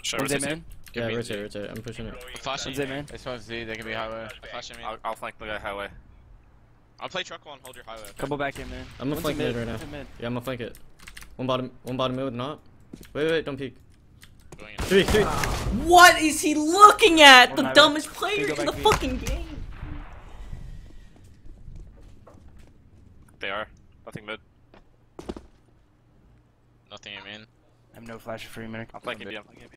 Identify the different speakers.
Speaker 1: Should I
Speaker 2: One's A
Speaker 1: rotate?
Speaker 2: man.
Speaker 3: Yeah, rotate. I'm pushing it.
Speaker 4: Flashing.
Speaker 2: One's A man.
Speaker 5: This one's Z, they can be highway.
Speaker 4: Flashing me.
Speaker 1: I'll flank the guy highway.
Speaker 4: I'll play truck one. Hold your highway. Okay?
Speaker 2: Couple back in, man.
Speaker 3: I'm gonna flank mid right now. Yeah, I'm gonna flank it. One bottom mid with not. Wait, don't peek.
Speaker 4: Going in.
Speaker 3: Three.
Speaker 6: What is he looking at? The
Speaker 2: One
Speaker 6: dumbest
Speaker 2: highway.
Speaker 6: player
Speaker 2: Go
Speaker 6: in
Speaker 2: back
Speaker 6: the
Speaker 2: B.
Speaker 6: fucking game.
Speaker 1: They are. Nothing mid.
Speaker 4: Nothing, I mean.
Speaker 2: I have no flash for you, man.
Speaker 1: I'm flanking B. I'm flanking B.